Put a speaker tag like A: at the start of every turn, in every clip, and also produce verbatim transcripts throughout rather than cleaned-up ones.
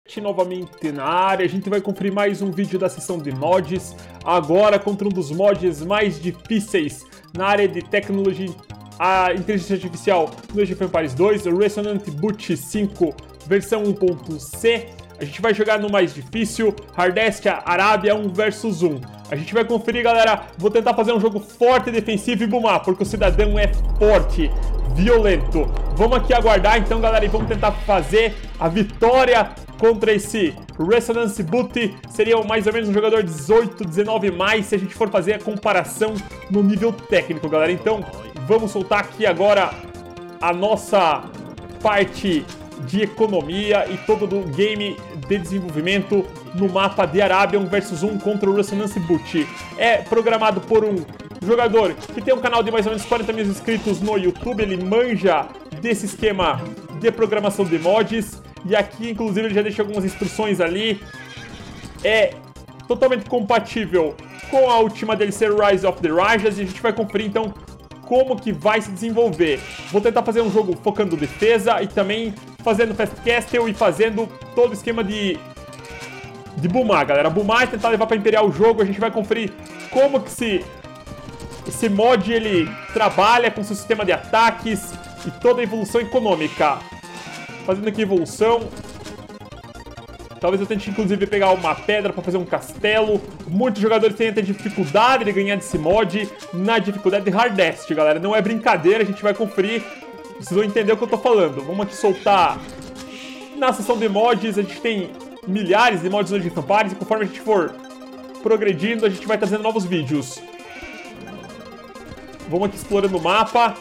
A: Novamente na área, a gente vai conferir mais um vídeo da sessão de mods, agora contra um dos mods mais difíceis na área de tecnologia, a inteligência artificial no Age of Empires dois, o Resonant Boot cinco versão um ponto C. A gente vai jogar no mais difícil, Hardest Arábia um versus um. A gente vai conferir, galera, vou tentar fazer um jogo forte, defensivo e boomar, porque o cidadão é forte, violento. Vamos aqui aguardar então, galera, e vamos tentar fazer a vitória contra esse Resonance Boot. Seria mais ou menos um jogador dezoito, dezenove mais, se a gente for fazer a comparação no nível técnico, galera. Então, vamos soltar aqui agora a nossa parte de economia e todo do game de desenvolvimento no mapa de Arábia um versus um contra o Resonance Boot. É programado por um jogador que tem um canal de mais ou menos quarenta mil inscritos no YouTube. Ele manja desse esquema de programação de mods. E aqui, inclusive, ele já deixa algumas instruções ali. É totalmente compatível com a última D L C Rise of the Rajas. E a gente vai conferir, então, como que vai se desenvolver. Vou tentar fazer um jogo focando defesa e também fazendo Fast Castle e fazendo todo o esquema de, de boomar, galera. Boomar é tentar levar para Imperial o jogo. A gente vai conferir como que se, esse mod ele trabalha com seu sistema de ataques e toda a evolução econômica. Fazendo aqui evolução. Talvez eu tente, inclusive, pegar uma pedra para fazer um castelo. Muitos jogadores têm até dificuldade de ganhar desse mod na dificuldade de Hardest, galera. Não é brincadeira, a gente vai conferir. Vocês vão entender o que eu tô falando. Vamos aqui soltar. Na seção de mods, a gente tem milhares de mods no Age of Empires. E conforme a gente for progredindo, a gente vai trazendo novos vídeos. Vamos aqui explorando o mapa.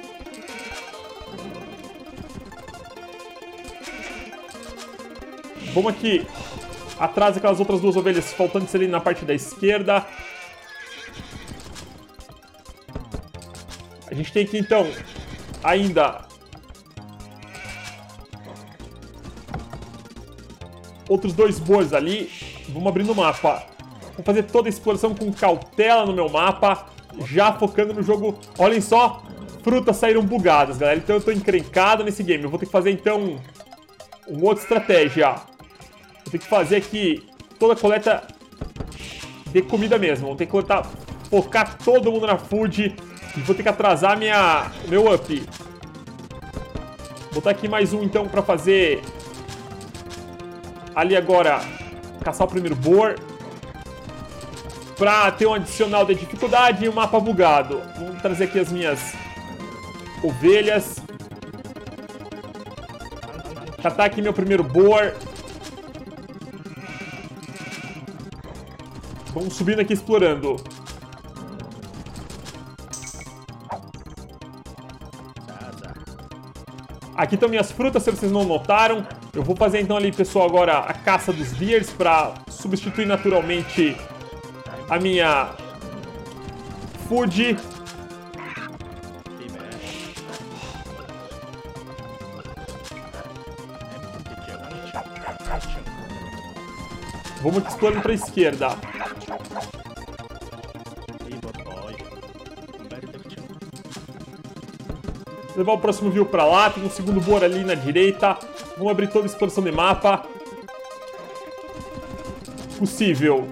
A: Vamos aqui atrás daquelas outras duas ovelhas faltantes ali na parte da esquerda. A gente tem aqui então ainda outros dois bois ali. Vamos abrir no mapa. Vou fazer toda a exploração com cautela no meu mapa, já focando no jogo. Olhem só, frutas saíram bugadas, galera. Então eu tô encrencado nesse game. Eu vou ter que fazer então uma outra estratégia. Vou ter que fazer aqui toda a coleta de comida mesmo. Vou ter que coletar, focar todo mundo na food. E vou ter que atrasar minha, meu up. Vou botar aqui mais um então pra fazer ali agora, caçar o primeiro boar. Pra ter um adicional de dificuldade e um mapa bugado. Vou trazer aqui as minhas ovelhas. Catar aqui meu primeiro boar. Vamos subindo aqui explorando. Aqui estão minhas frutas, se vocês não notaram. Eu vou fazer então ali, pessoal, agora a caça dos deers para substituir naturalmente a minha food. Vamos aqui explorando para a esquerda. Levar o próximo view pra lá, tem um segundo boar ali na direita. Vamos abrir toda a exploração de mapa possível.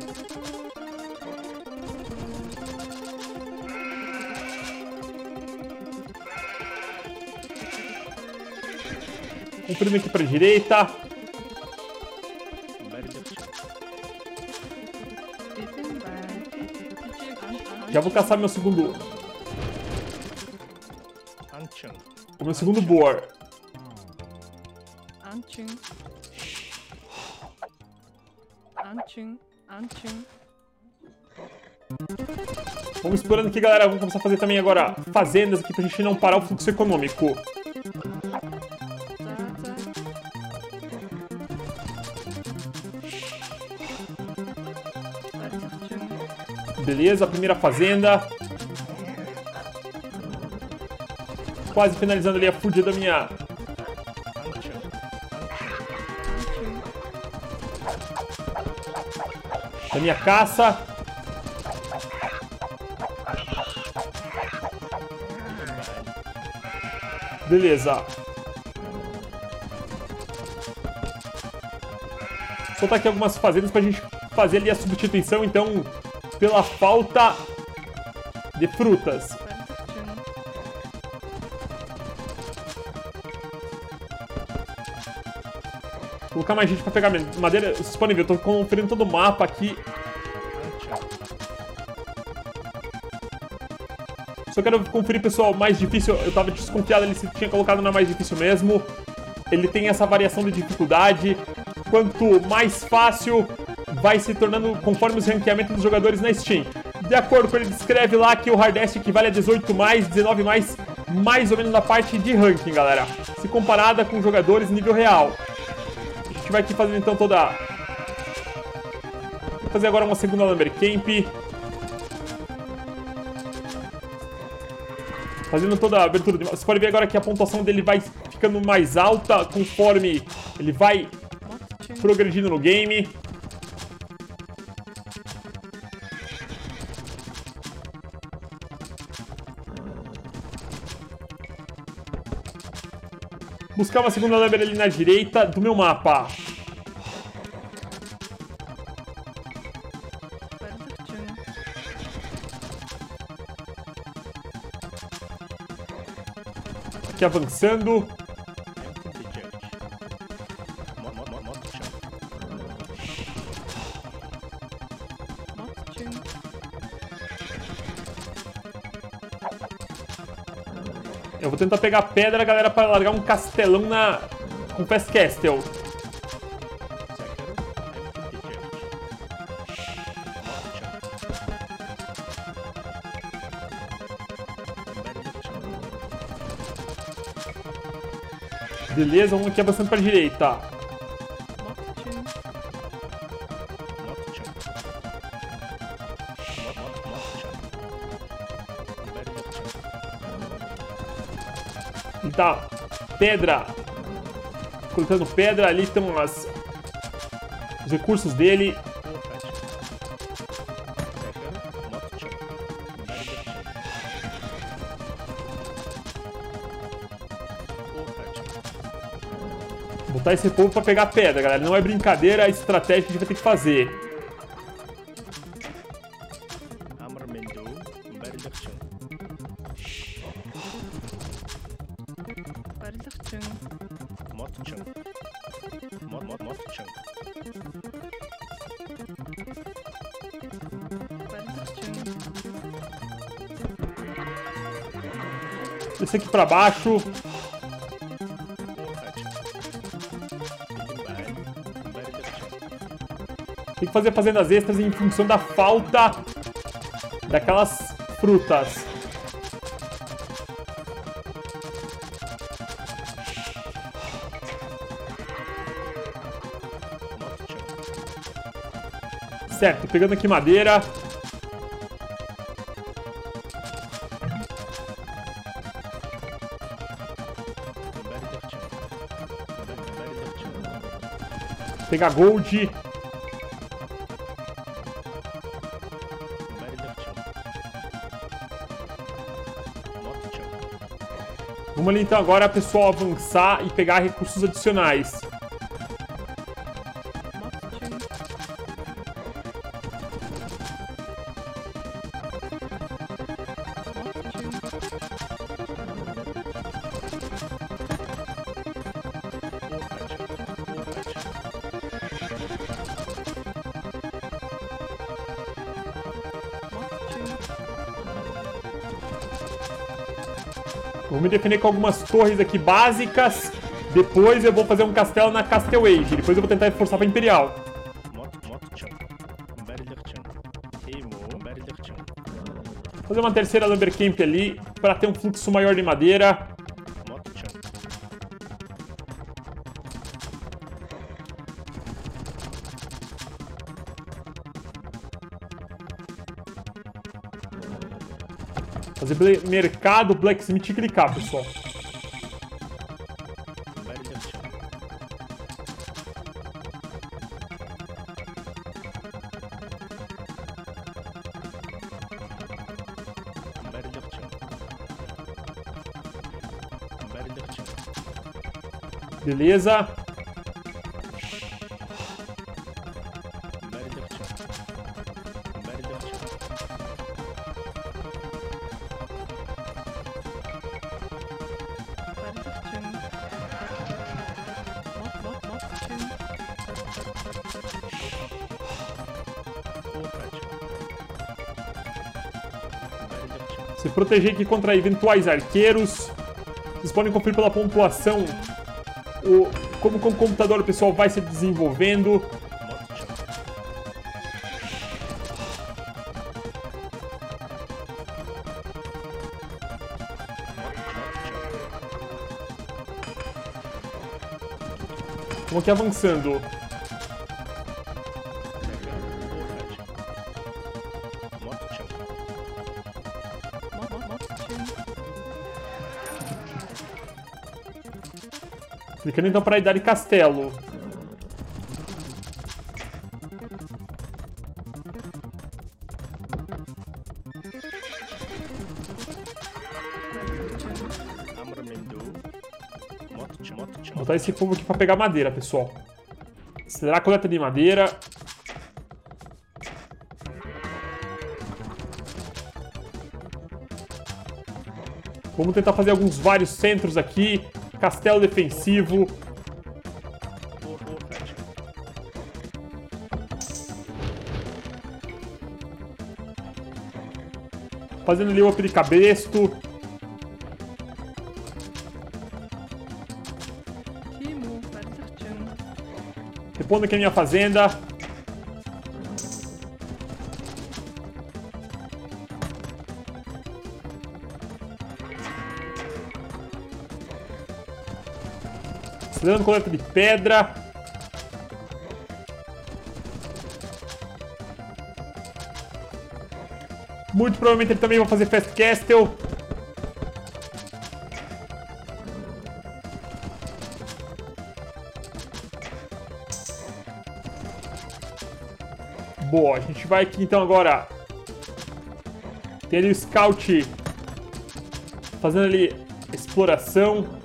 A: Comprimindo aqui pra direita. Já vou caçar meu segundo... O meu segundo boar. Vamos explorando aqui, galera. Vamos começar a fazer também agora fazendas aqui pra gente não parar o fluxo econômico. Beleza, a primeira fazenda. Quase finalizando ali a food da minha... Da minha caça. Beleza. soltar aqui algumas fazendas pra gente fazer ali a substituição, então, pela falta de frutas. Vou colocar mais gente pra pegar madeira. Vocês podem ver, eu tô conferindo todo o mapa aqui. Só quero conferir, pessoal, mais difícil. Eu tava desconfiado ali se tinha colocado na mais difícil mesmo. Ele tem essa variação de dificuldade. Quanto mais fácil, vai se tornando conforme os ranqueamentos dos jogadores na Steam. De acordo com ele, descreve lá que o Hardest equivale a dezoito mais, dezenove mais, mais ou menos na parte de ranking, galera. Se comparada com jogadores nível real. A gente vai aqui fazendo então toda... Vou fazer agora uma segunda Lumber Camp. Fazendo toda a abertura de... Você pode ver agora que a pontuação dele vai ficando mais alta conforme ele vai progredindo no game. Buscar uma segunda Lumber ali na direita do meu mapa. Aqui avançando. Eu vou tentar pegar pedra, galera, para largar um castelão na... com Fast Castle. Beleza, vamos aqui avançando para a direita. E tá, pedra. Coletando pedra, ali estão as, os recursos dele. Botar esse povo pra pegar pedra, galera. Não é brincadeira, a estratégia que a gente vai ter que fazer. Esse aqui pra baixo. Tem que fazer fazendas extras em função da falta daquelas frutas. Certo, pegando aqui madeira. Pegar gold. Vamos ali então agora, pessoal, avançar e pegar recursos adicionais. Vou me defender com algumas torres aqui básicas. Depois eu vou fazer um castelo na Castle Age. Depois eu vou tentar reforçar para Imperial. Vou fazer uma terceira Lumber Camp ali para ter um fluxo maior de madeira. Fazer mercado, blacksmith e clicar, pessoal. Beleza. Se proteger aqui contra eventuais arqueiros. Vocês podem conferir pela pontuação o, como o computador pessoal vai se desenvolvendo. Vamos aqui avançando. Clicando então para a Idade Castelo. Vou botar esse fogo aqui para pegar madeira, pessoal. Acelerar a coleta de madeira. Vamos tentar fazer alguns vários centros aqui. Castelo defensivo. Fazendo ali o up de cabresto. Repondo aqui a minha fazenda. Acelerando coleta de pedra. Muito provavelmente ele também vai fazer Fast Castle. Boa, a gente vai aqui então agora. Tem ali o Scout fazendo ali exploração.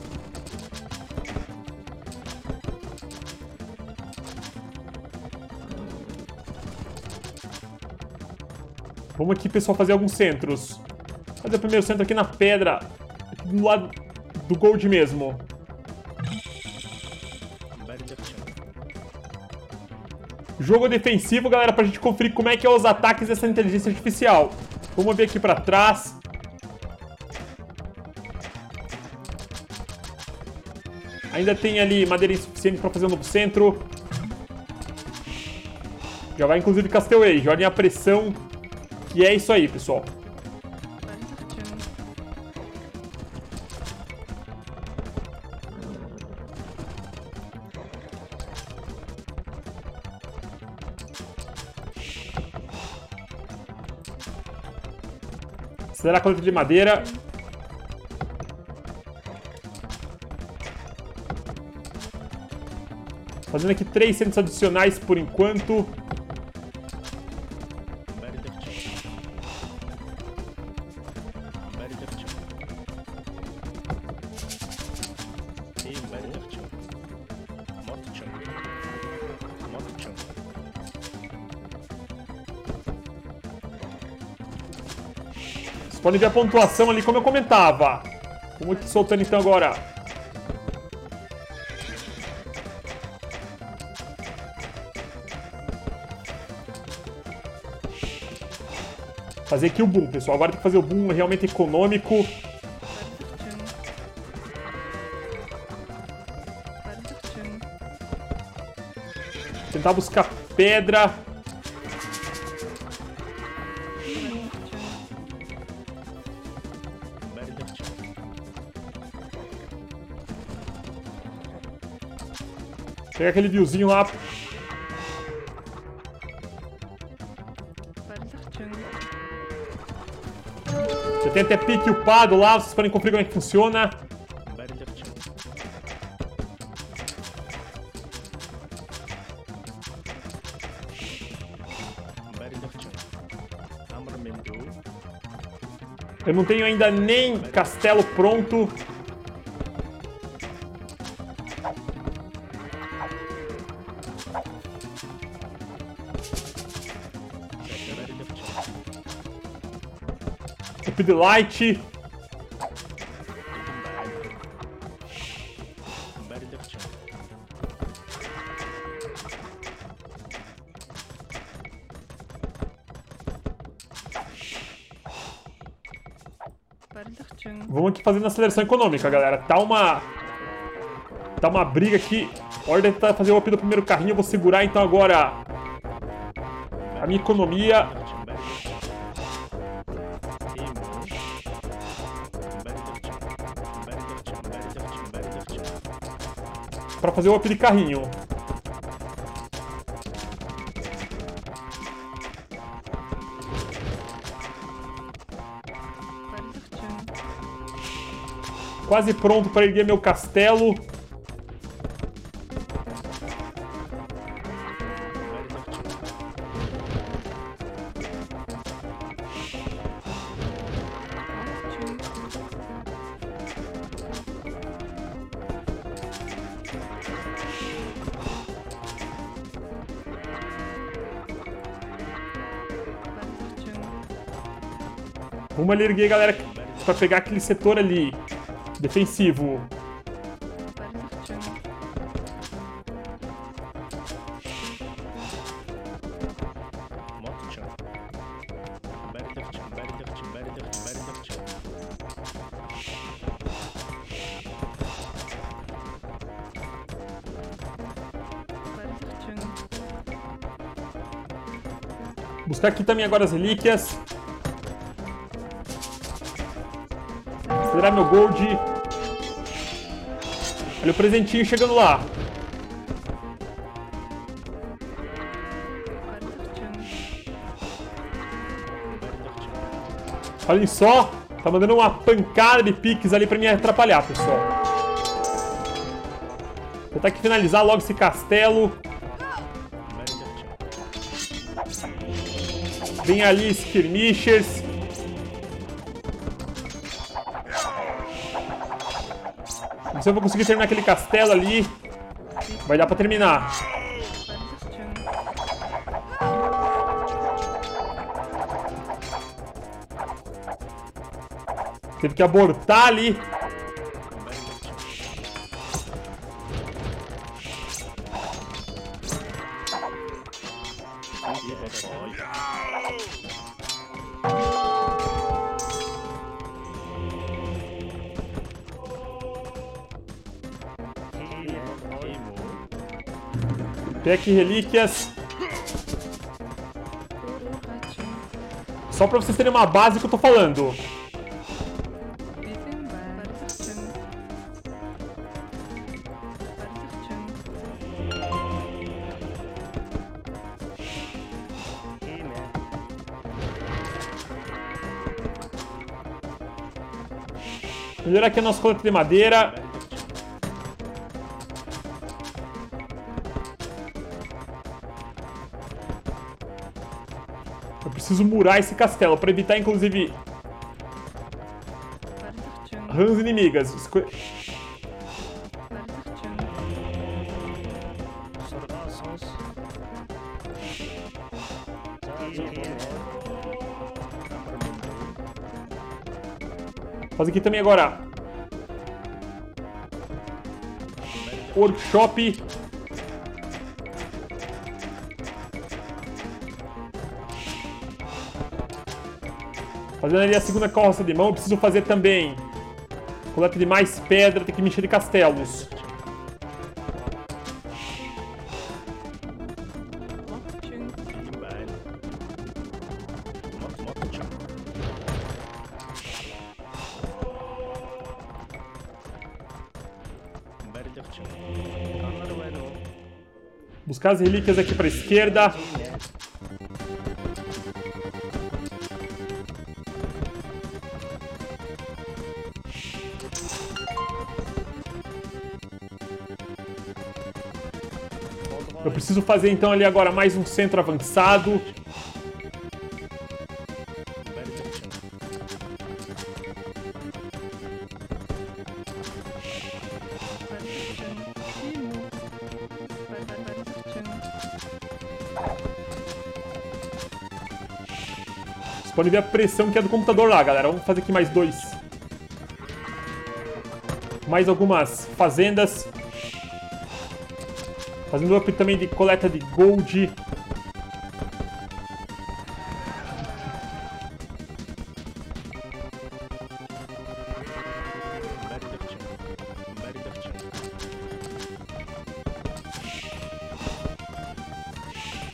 A: Vamos aqui, pessoal, fazer alguns centros. Fazer o primeiro centro aqui na pedra. Aqui do lado do gold mesmo. Jogo defensivo, galera, pra gente conferir como é que é os ataques dessa inteligência artificial. Vamos ver aqui pra trás. Ainda tem ali madeira insuficiente pra fazer um novo centro. Já vai, inclusive, Castle Age. Olhem a pressão. E é isso aí, pessoal. Acelerar a coleta de madeira. Fazendo aqui três centros adicionais por enquanto. Vocês podem ver a pontuação ali, como eu comentava. Vamos aqui soltando então agora. Fazer aqui o boom, pessoal. Agora tem que fazer o boom realmente econômico. Tentar buscar pedra. Pega aquele viewzinho lá. Você tem até pique upado lá, vocês podem conferir como é que funciona. Eu não tenho ainda nem castelo pronto. Up de light. Vamos aqui fazendo aceleração econômica, galera. Tá uma... Tá uma briga aqui. Hora de tentar fazer o up do primeiro carrinho. Eu vou segurar, então, agora... A minha economia... Pra fazer o up de carrinho. Quase pronto para erguer meu castelo. Vamos ali erguer, galera, para pegar aquele setor ali. Defensivo. Buscar aqui também agora as relíquias. Acelerar meu gold. Olha o presentinho chegando lá. Olhem só. Tá mandando uma pancada de piques ali pra me atrapalhar, pessoal. Vou tentar que finalizar logo esse castelo. Vem ali, skirmishers. Não sei se eu vou conseguir terminar aquele castelo ali. Vai dar pra terminar. Teve que abortar ali. Pega aqui relíquias. Só pra vocês terem uma base que eu tô falando. Melhorar aqui a nossa coleta de madeira. Eu preciso murar esse castelo para evitar, inclusive, rãs inimigas. Esco... Faz aqui também agora. Workshop. Fazendo ali a segunda carroça de mão. Eu preciso fazer também coleta de mais pedra. Tem que me encher de castelos. Buscar as relíquias aqui para a esquerda. Eu preciso fazer então ali agora mais um centro avançado. Vocês podem ver a pressão que é do computador lá, galera. Vamos fazer aqui mais dois. Mais algumas fazendas. Fazendo up também de coleta de gold.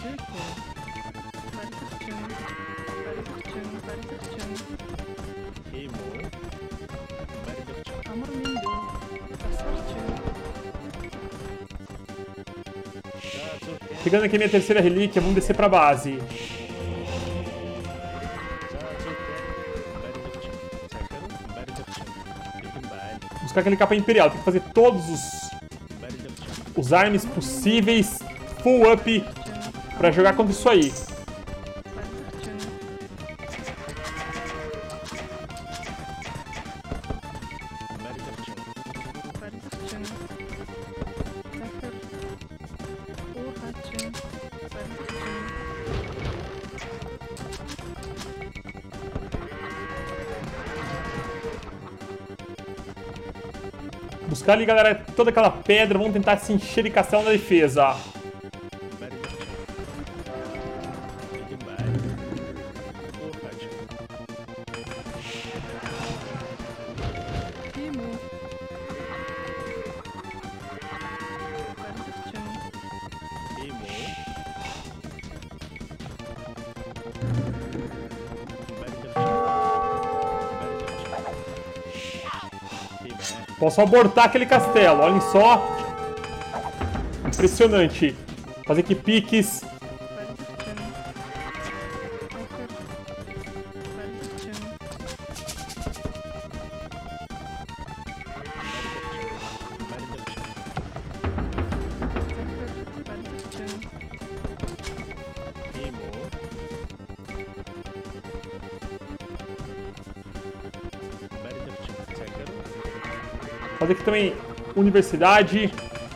A: Pegando aqui minha terceira relíquia, vamos descer pra base. Buscar aquele capa imperial. Tem que fazer todos os, os armes possíveis, full up, pra jogar contra isso aí. Buscar ali, galera, toda aquela pedra. Vamos tentar se encher de castelo na defesa. Posso abortar aquele castelo, olhem só. Impressionante. Fazer aqui piques. Fazer aqui também universidade.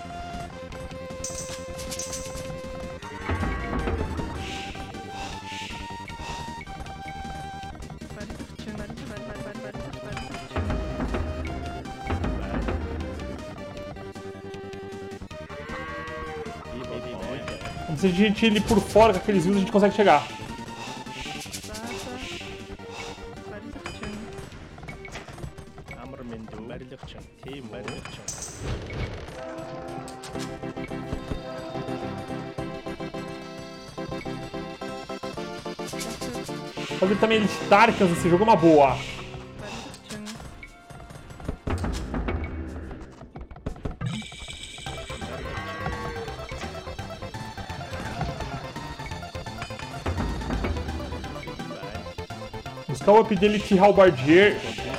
A: Se a gente ir por fora com aqueles rios, a gente consegue chegar. Fazer também eles Tarkans nesse jogo é uma boa. Buscar o up dele de Halbardier.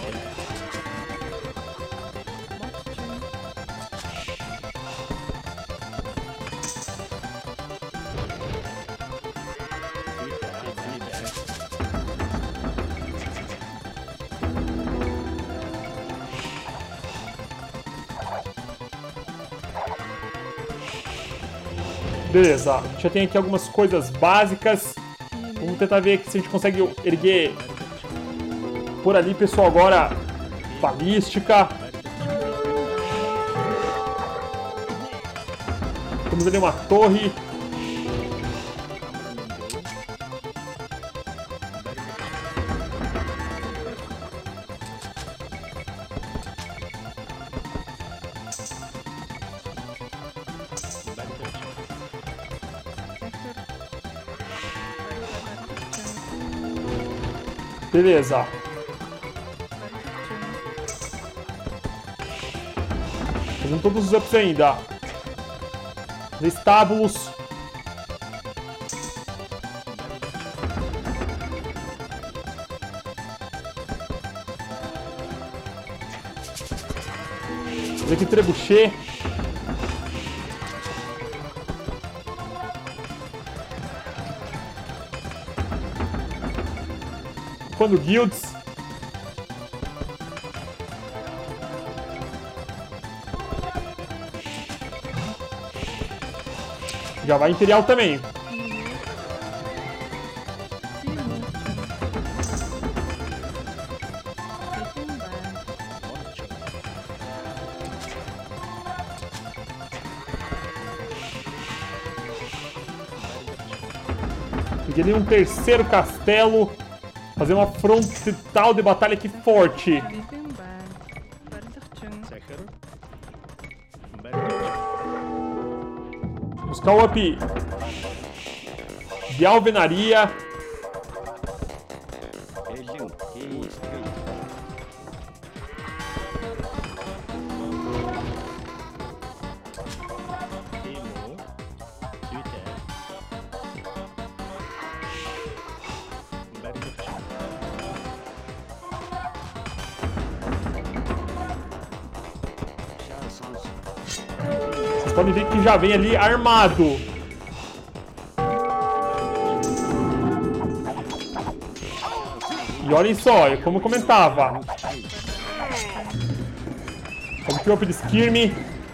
A: Beleza, já tem aqui algumas coisas básicas. Vamos tentar ver aqui se a gente consegue erguer por ali, pessoal, agora balística. Temos ali uma torre. Beleza. Fazendo todos os ups ainda. Os estábulos. Fazer aqui trebuchet. Quando guilds. Já vai Imperial também. Peguei um terceiro castelo. Fazer uma frontal de batalha aqui forte. Buscar o up de alvenaria. Vocês podem ver que já vem ali armado. E olhem só, como eu comentava. Olha aqui o Up de Skirmy.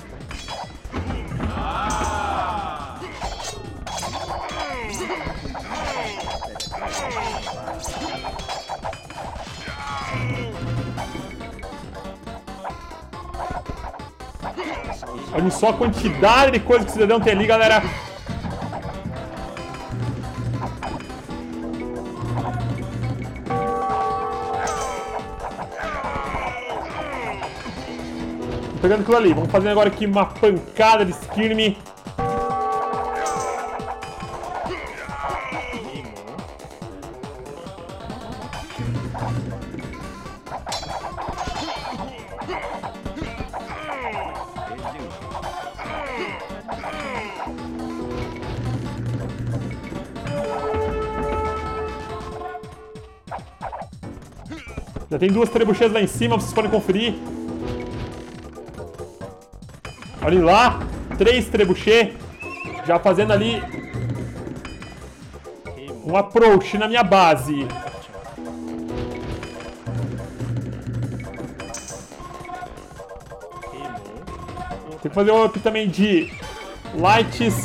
A: Olha só a quantidade de coisa que o cidadão tem ali, galera. Tô pegando aquilo ali. Vamos fazer agora aqui uma pancada de Skirmy. Já tem duas trebucheiras lá em cima, vocês podem conferir. Olhem lá, três trebuchês. Já fazendo ali um approach na minha base. Tem que fazer um up também de lights.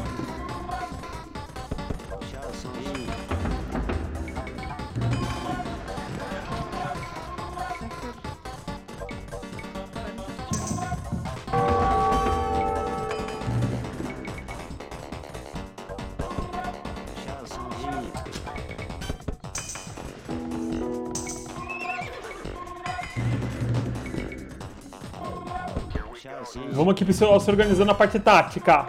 A: Vamos aqui pessoal, se organizando na parte tática.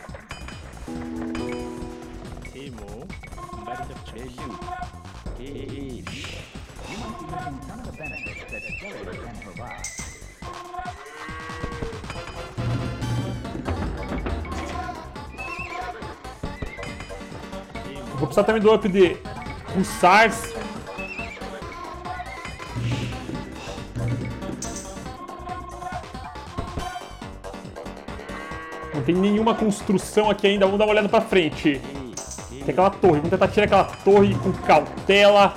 A: Vou precisar também do up de Hussars. Não tem nenhuma construção aqui ainda, vamos dar uma olhada pra frente. Tem aquela torre, vamos tentar tirar aquela torre com cautela.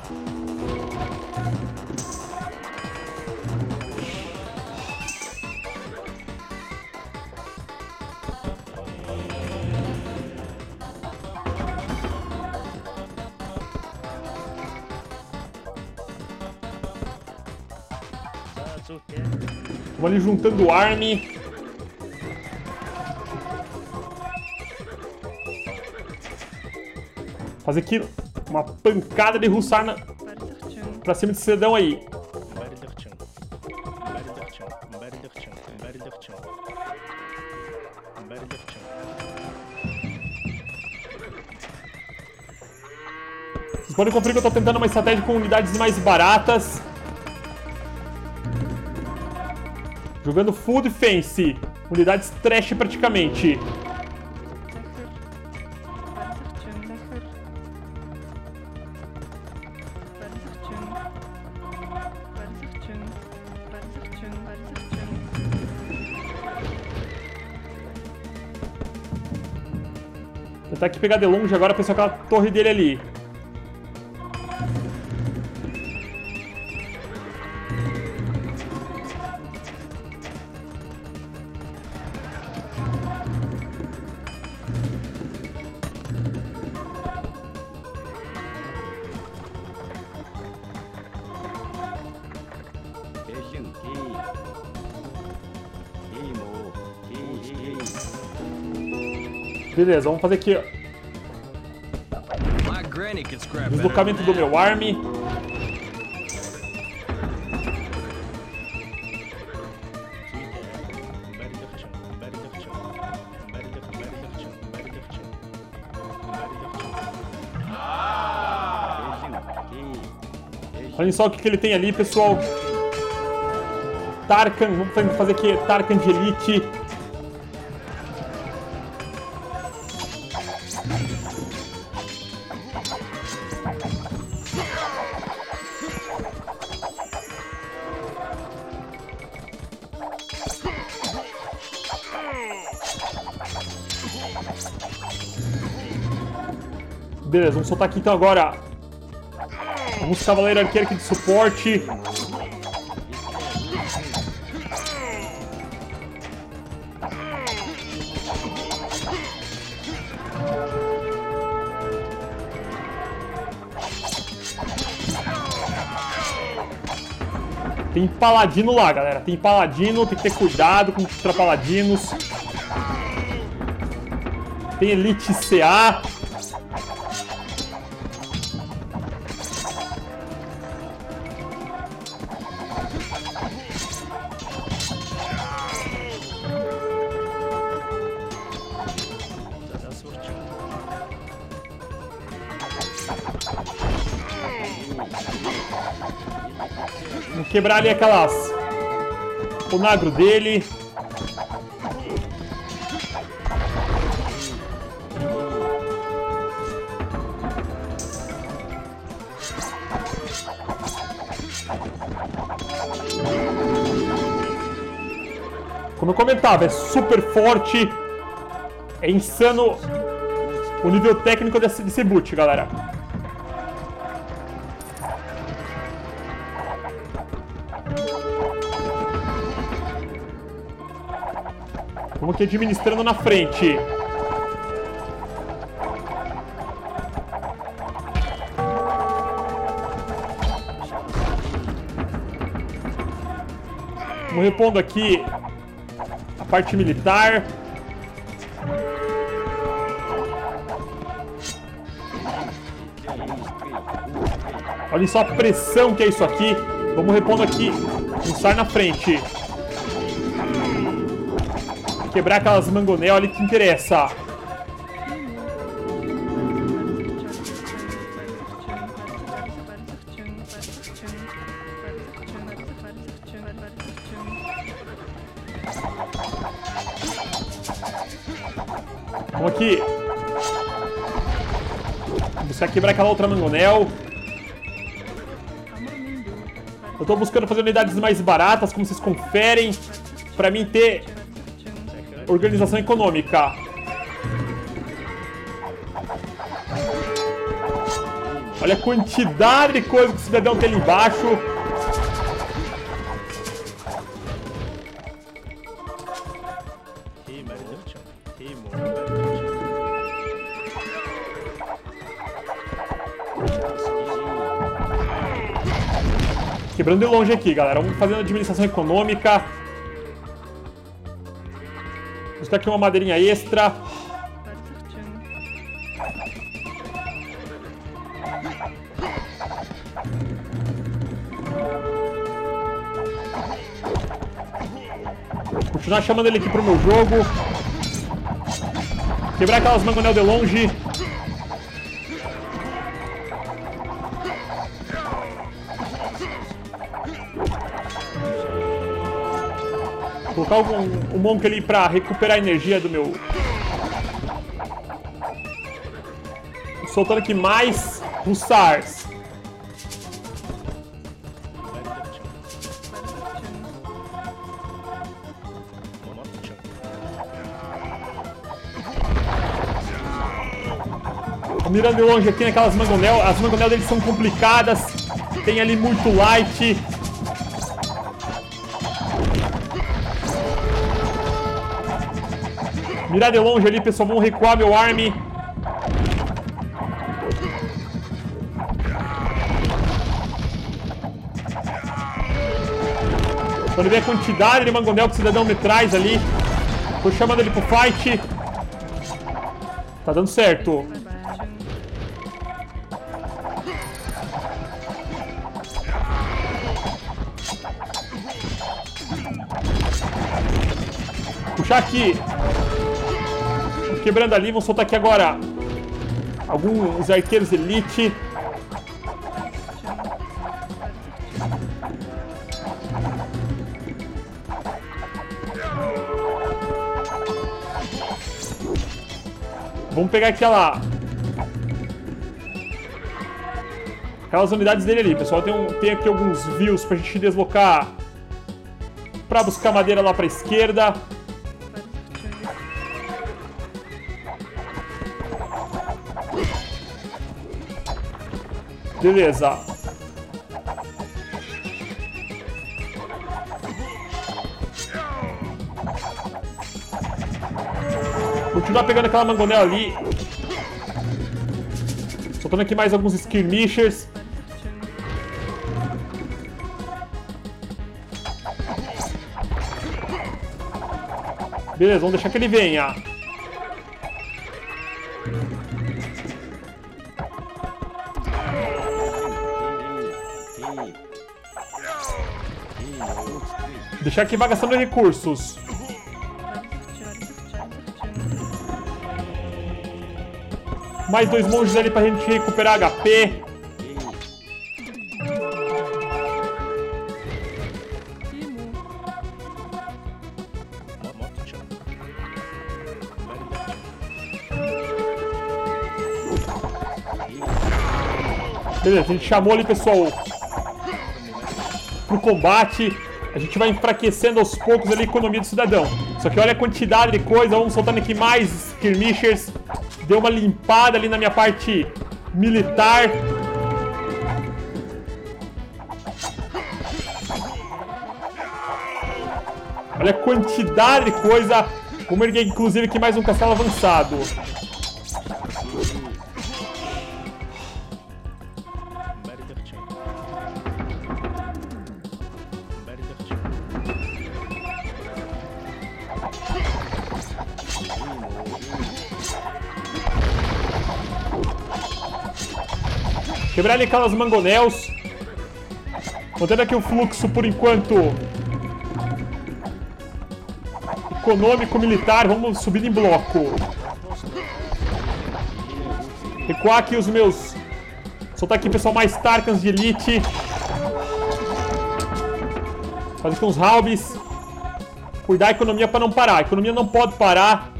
A: Vamos ali juntando o army. Fazer aqui uma pancada de Hussar na... pra cima desse cidadão aí. Vocês podem conferir que eu tô tentando uma estratégia com unidades mais baratas. Jogando full defense. Unidades trash praticamente. Tentar aqui pegar de longe agora, pessoal, aquela torre dele ali. Beleza, vamos fazer aqui, ó. Deslocamento do meu army. Olha só o que, que ele tem ali, pessoal. Tarkan, vamos fazer aqui Tarkan de Elite. Beleza, vamos soltar aqui então agora alguns cavaleiros arqueiros aqui de suporte. Tem paladino lá, galera. Tem paladino, tem que ter cuidado contra paladinos. Tem Elite C A. Vamos quebrar ali aquelas... o nagro dele. Como eu comentava, é super forte. É insano o nível técnico desse, desse boot, galera. Vamos aqui administrando na frente. Vamos repondo aqui a parte militar. Olha só a pressão que é isso aqui. Vamos repondo aqui. Lançar na frente. Quebrar aquelas mangonel ali que interessa. Vamos aqui. Buscar quebrar aquela outra mangonel. Eu tô buscando fazer unidades mais baratas, como vocês conferem, pra mim ter organização econômica. Olha a quantidade de coisa que o cidadão tem ali embaixo. Quebrando de longe aqui, galera. Vamos fazendo administração econômica. Vou buscar aqui uma madeirinha extra. Continuar chamando ele aqui pro meu jogo. Quebrar aquelas mangonel de longe. Colocar um, um monk ali pra recuperar a energia do meu... Soltando aqui mais Hussars. Mirando de longe aqui naquelas mangonel. As mangonel deles são complicadas. Tem ali muito light. Mirar de longe ali, pessoal. Vamos recuar meu army. Quando ver a quantidade de mangonel que o cidadão me traz ali. Tô chamando ele pro fight. Tá dando certo. Puxar aqui. Quebrando ali, vamos soltar aqui agora alguns arqueiros elite. Vamos pegar aquela... Aquelas unidades dele ali, pessoal. Tem, um, tem aqui alguns views pra gente deslocar pra buscar madeira lá pra esquerda. Beleza. Continuar pegando aquela mangonel ali. Soltando aqui mais alguns skirmishers. Beleza, vamos deixar que ele venha. Deixar que vá gastando recursos. Mais dois monges ali pra gente recuperar H P. Beleza, a gente chamou ali, pessoal, pro combate. A gente vai enfraquecendo aos poucos ali a economia do cidadão. Só que olha a quantidade de coisa. Vamos soltando aqui mais skirmishers. Deu uma limpada ali na minha parte militar. Olha a quantidade de coisa. Vamos erguer inclusive aqui mais um castelo avançado. Quebrar ali aquelas mangonels. Mantendo aqui o fluxo por enquanto econômico, militar. Vamos subir em bloco. Recuar aqui os meus... Soltar aqui, pessoal, mais Tarkans de elite. Fazer aqui uns halbs. Cuidar a economia para não parar. A economia não pode parar.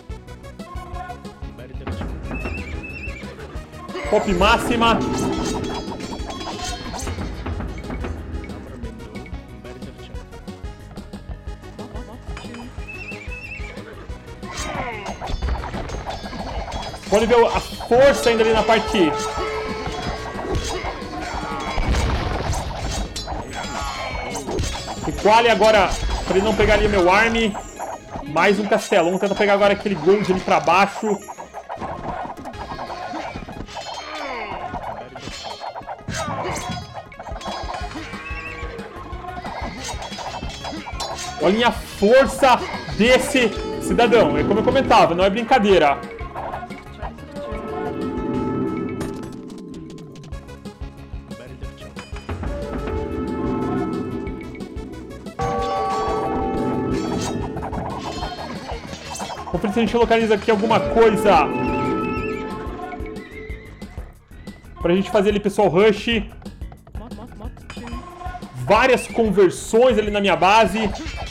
A: Pop máxima. Pode ver a força ainda ali na parte. Recuale agora para ele não pegar ali o meu army. Mais um castelo. Vamos tentar pegar agora aquele gold ali para baixo. Olhem a força desse cidadão. É como eu comentava, não é brincadeira. Vamos ver se a gente localiza aqui alguma coisa pra gente fazer ali, pessoal, rush. Várias conversões ali na minha base.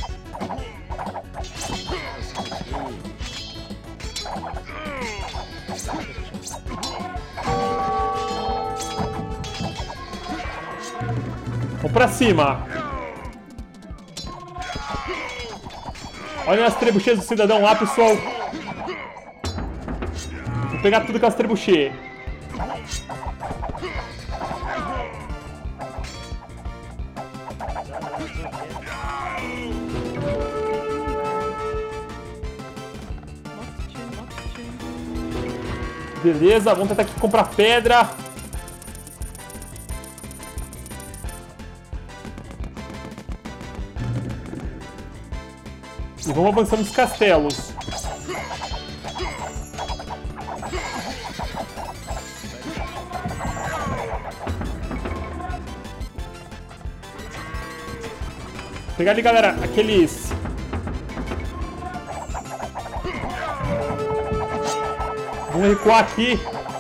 A: Vamos pra cima. Olha as trebuchês do cidadão lá, pessoal. Vou pegar tudo com as trebuchês. Beleza, vamos tentar aqui comprar pedra. E vamos avançando nos castelos. Vou pegar ali, galera, aqueles... Vamos recuar aqui.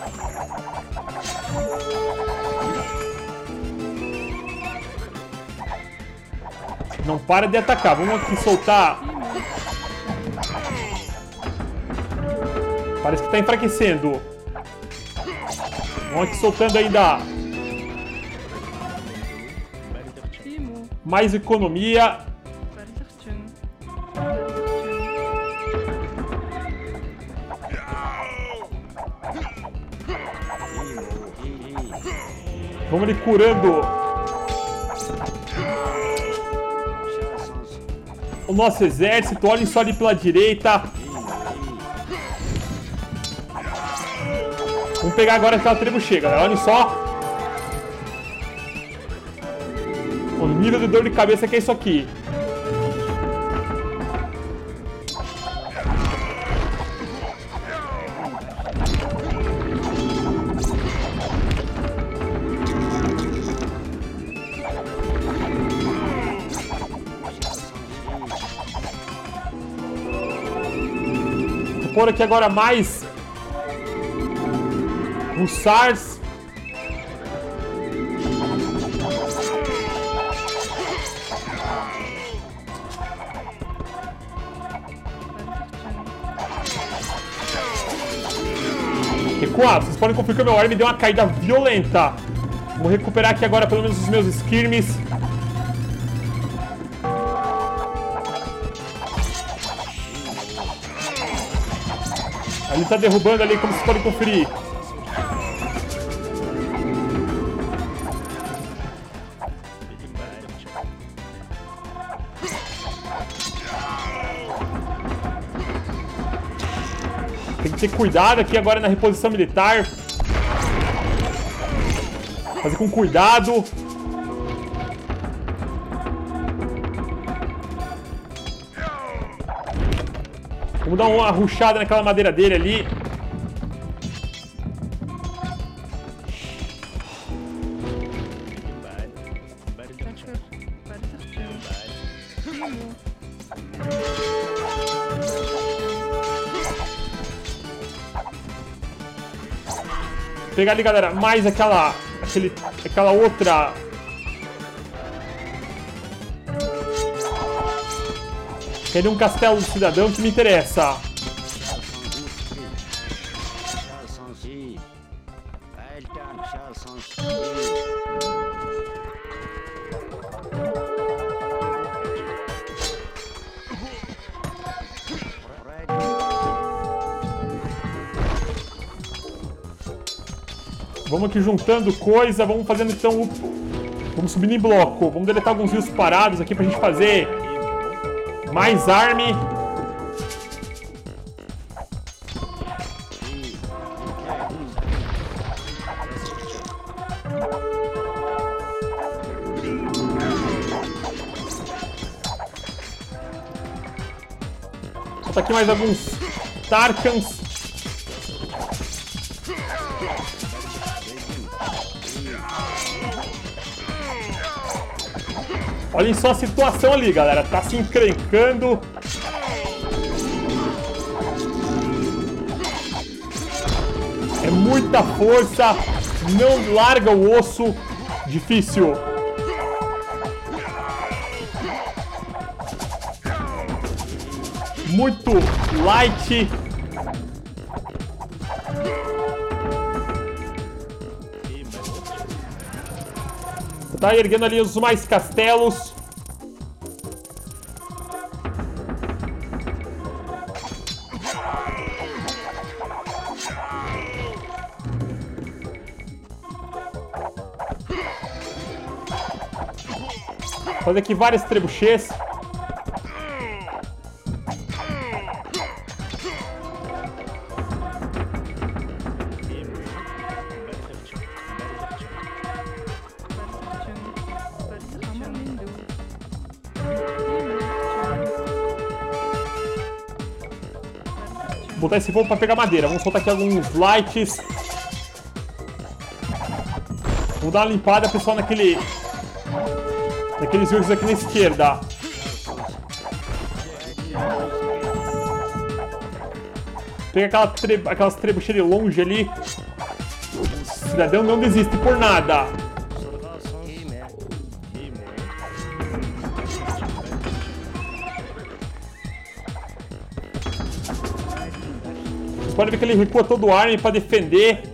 A: Não para de atacar. Vamos aqui soltar Parece que tá enfraquecendo. Vamos aqui soltando ainda. Mais economia. Vamos ali curando o nosso exército. Olhem só ali pela direita. Vamos pegar agora aquela trebuchet, galera. Olhem só. O nível de dor de cabeça que é isso aqui. Vou pôr aqui agora mais Hussars. Recuado, vocês podem conferir que o meu arma deu uma caída violenta. Vou recuperar aqui agora pelo menos os meus skirms. Ele tá derrubando ali, como vocês podem conferir. Tem que ter cuidado aqui agora na reposição militar. Fazer com cuidado. Vamos dar uma rushada naquela madeira dele ali. Pegar ali, galera, mais aquela, aquele, aquela outra. Queria um castelo do cidadão que me interessa. Vamos aqui juntando coisa, vamos fazendo então. Vamos subindo em bloco. Vamos deletar alguns rios parados aqui pra gente fazer mais arme. Vou botar aqui mais alguns Tarkans. Olhem só a situação ali, galera. Tá se encrencando. É muita força. Não larga o osso. Difícil. Muito light. Tá erguendo ali os mais castelos. Fazer aqui várias trebuchets. Botar esse fogo para pegar madeira. Vamos soltar aqui alguns lights. Vamos dar uma limpada, pessoal, naquele... Naqueles rios aqui na esquerda. Pega aquela tre... aquelas trebucheiras longe ali. O cidadão não desiste por nada. Vocês podem ver que ele recua todo o army pra defender.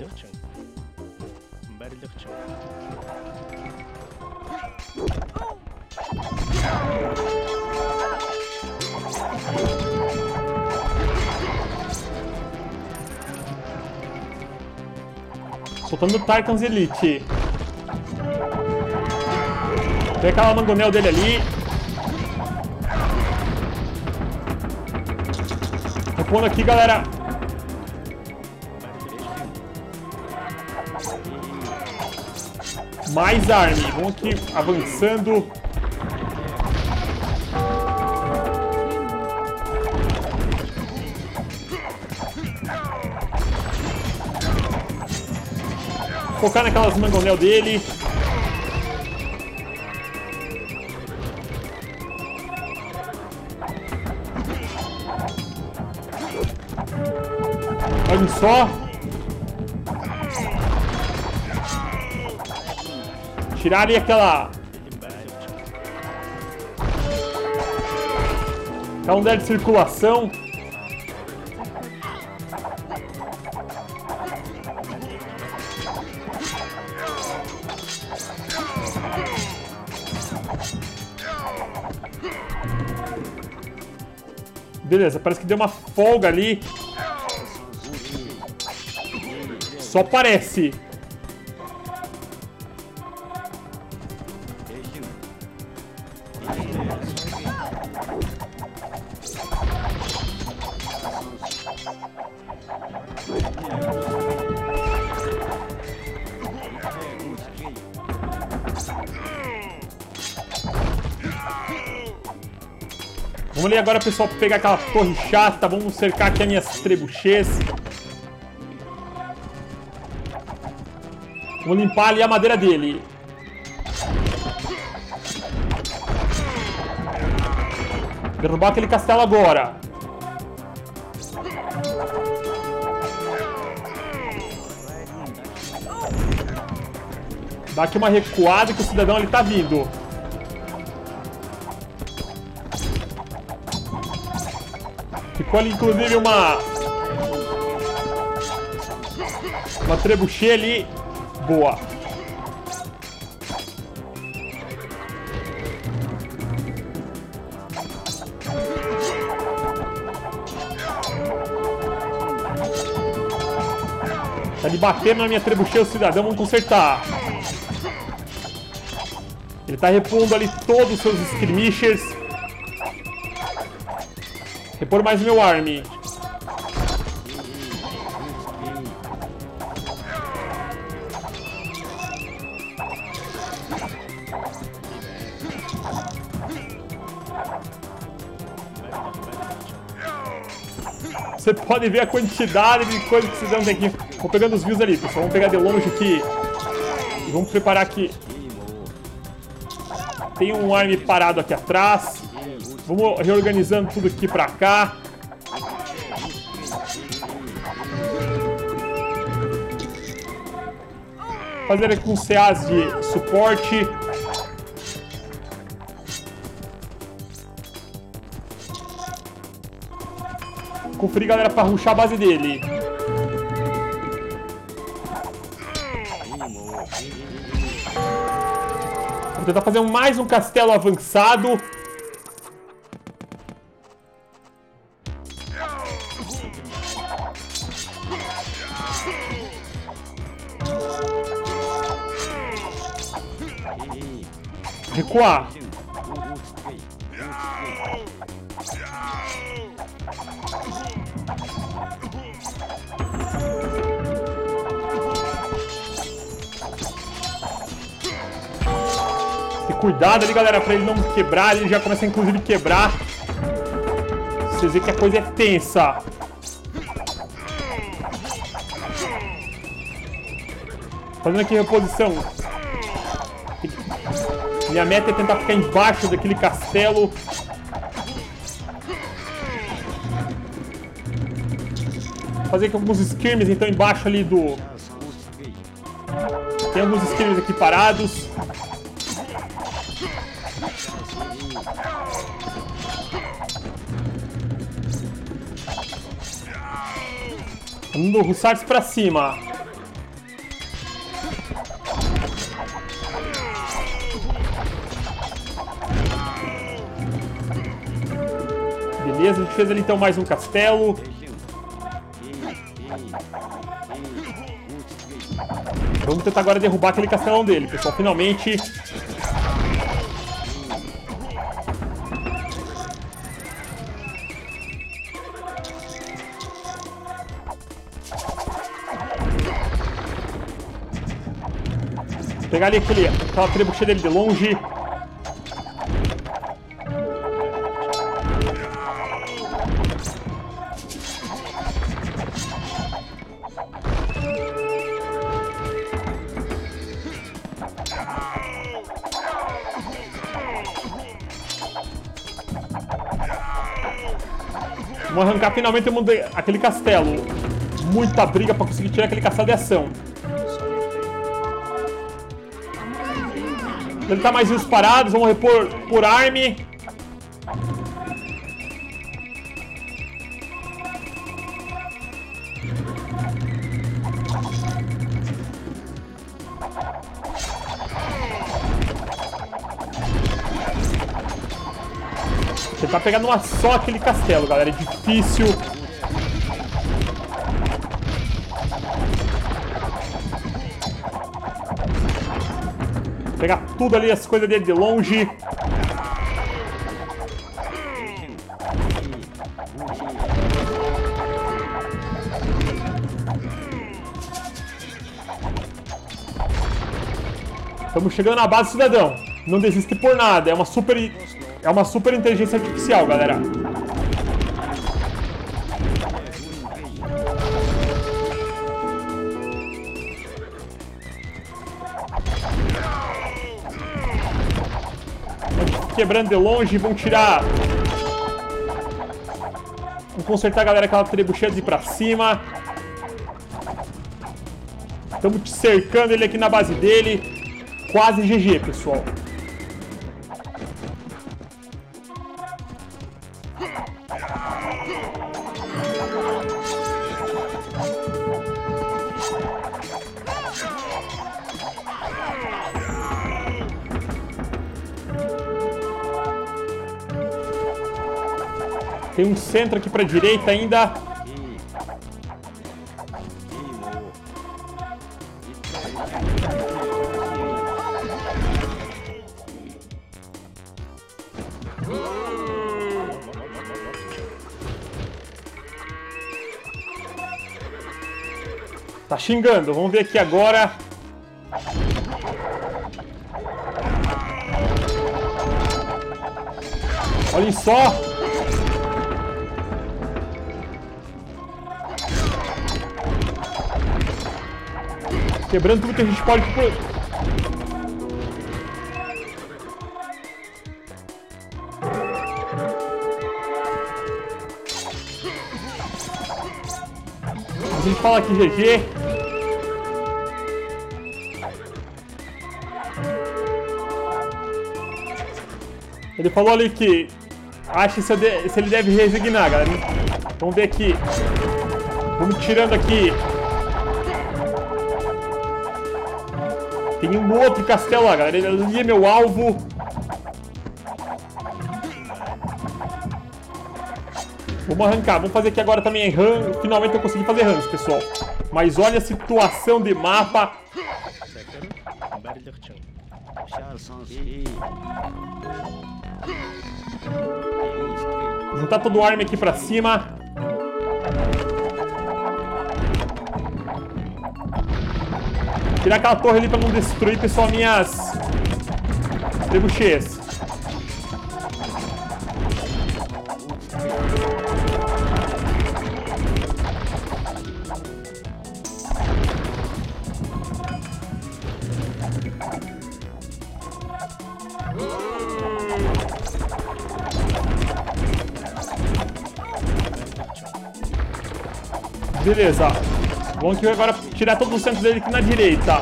A: Soltando o Tarkans Elite. Tem aquela mangonel dele ali. Repondo aqui, galera. Mais army. Vamos aqui avançando. Focar naquelas mangonel dele. Olha só. Tirar ali aquela... Aquela onda de circulação. Beleza, parece que deu uma folga ali. Só parece. Vamos ali agora, pessoal, para pegar aquela torre chata. Vamos cercar aqui as minhas trebuchês. Vou limpar ali a madeira dele. Derrubar aquele castelo agora. Dá aqui uma recuada que o cidadão ali tá vindo. Ficou ali, inclusive, uma... Uma trebuchet ali. Boa. Tá de batendo na minha trebuchet o cidadão. Vamos consertar. Ele tá repondo ali todos os seus skirmishers. Repor mais meu army. Você pode ver a quantidade de coisa que vocês tem aqui. Vou pegando os views ali, pessoal. Vamos pegar de longe aqui. E vamos preparar aqui. Tem um army parado aqui atrás. Vamos reorganizando tudo aqui pra cá. Fazer aqui uns C As de suporte. Conferir, galera, pra rushar a base dele. Vou tentar fazer mais um castelo avançado. Recuar. Ter cuidado ali, galera, pra ele não quebrar. Ele já começa a, inclusive, quebrar. Vocês veem que a coisa é tensa. Fazendo aqui reposição. Minha meta é tentar ficar embaixo daquele castelo. Fazer aqui alguns skirmishes, então, embaixo ali do... Tem alguns skirmishes aqui parados. Mandando o Hussars pra cima. Beleza, a gente fez ali então mais um castelo. Vamos tentar agora derrubar aquele castelão dele, pessoal. Finalmente. Vou pegar ali aquele, aquela trebuchet dele de longe. Vamos arrancar finalmente aquele castelo. Muita briga pra conseguir tirar aquele castelo de ação. Ele tá mais uns parados, vamos repor por arme. Você tá pegando uma só aquele castelo, galera. É difícil. Pegar tudo ali, as coisas dele de longe. Estamos chegando na base, cidadão. Não desiste por nada. É uma super... É uma super inteligência artificial, galera. Quebrando de longe, vão tirar... Vamos consertar, galera, aquela trebuchet de ir pra cima. Estamos cercando ele aqui na base dele. Quase G G, pessoal. Tem um centro aqui pra direita ainda. Tá xingando, vamos ver aqui agora. Olhem só. Quebrando tudo que a gente pode por... A gente fala aqui G G. Ele falou ali que acha se, de... se ele deve resignar, galera. Vamos ver aqui. Vamos tirando aqui. Tem um outro castelo lá, galera. Ele é meu alvo. Vamos arrancar. Vamos fazer aqui agora também run. Finalmente eu consegui fazer runs, pessoal. Mas olha a situação de mapa. Juntar todo o arma aqui pra cima. Tirar aquela torre ali pra não destruir, pessoal, minhas trebuchets. Beleza. Vamos aqui agora tirar todo o centro dele aqui na direita.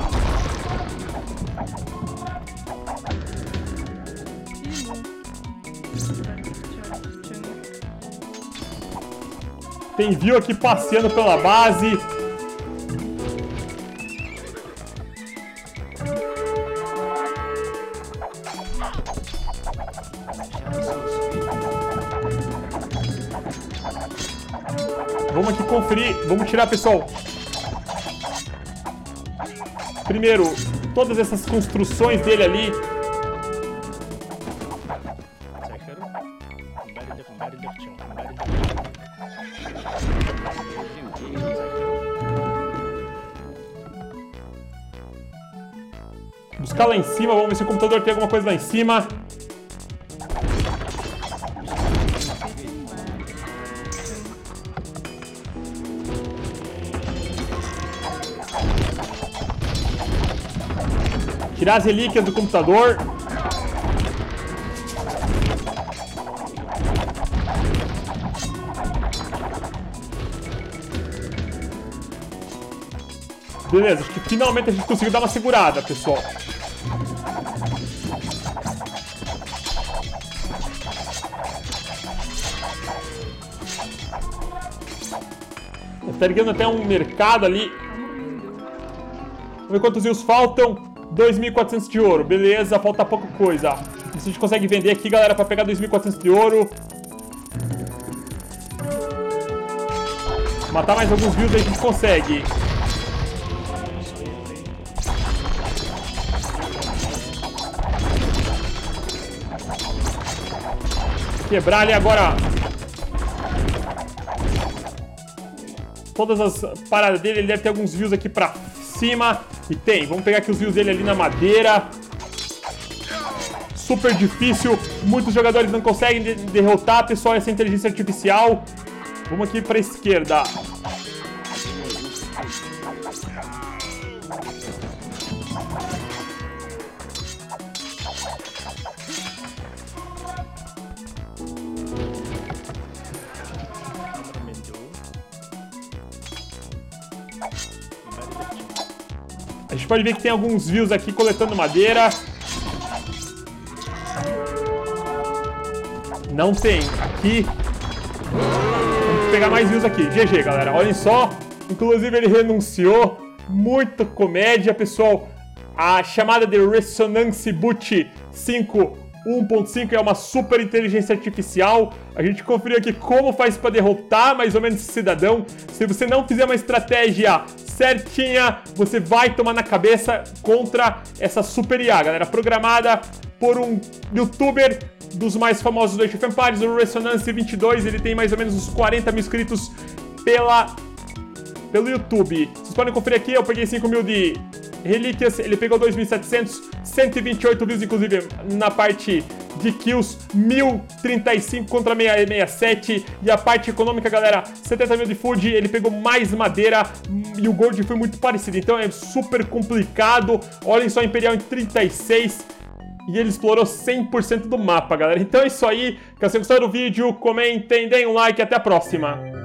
A: Tem view aqui passeando pela base. Vamos aqui conferir. Vamos tirar, pessoal. Primeiro, todas essas construções dele ali. Buscar lá em cima, vamos ver se o computador tem alguma coisa lá em cima. Tirar as relíquias do computador. Beleza, acho que finalmente a gente conseguiu dar uma segurada, pessoal. Tá ligando até um mercado ali. Vamos ver quantos rios faltam. dois mil e quatrocentos de ouro. Beleza, falta pouca coisa. A gente consegue vender aqui, galera, pra pegar dois mil e quatrocentos de ouro. Matar mais alguns rios aí a gente consegue. Quebrar ali agora todas as paradas dele. Ele deve ter alguns views aqui pra cima. E tem, vamos pegar aqui os views dele ali na madeira. Super difícil. Muitos jogadores não conseguem de derrotar, pessoal, essa inteligência artificial. Vamos aqui pra esquerda. A gente pode ver que tem alguns views aqui coletando madeira. Não tem. Aqui. Vamos pegar mais views aqui. G G, galera. Olhem só. Inclusive, ele renunciou. Muita comédia, pessoal. A chamada de Resonance Boot cinco um ponto cinco é uma super inteligência artificial. A gente conferiu aqui como faz para derrotar mais ou menos esse cidadão. Se você não fizer uma estratégia certinha, você vai tomar na cabeça contra essa super I A, galera. Programada por um youtuber dos mais famosos do Age of Empires, o Resonance vinte e dois. Ele tem mais ou menos uns quarenta mil inscritos pela, pelo YouTube. Vocês podem conferir aqui, eu peguei cinco mil de relíquias, ele pegou dois mil e setecentos, cento e vinte e oito views, inclusive na parte de kills, mil e trinta e cinco contra seiscentos e sessenta e sete. E a parte econômica, galera, setenta mil de food, ele pegou mais madeira e o gold foi muito parecido. Então é super complicado. Olhem só, Imperial em trinta e seis. E ele explorou cem por cento do mapa, galera. Então é isso aí. Se vocês gostaram do vídeo, comentem, deem um like e até a próxima.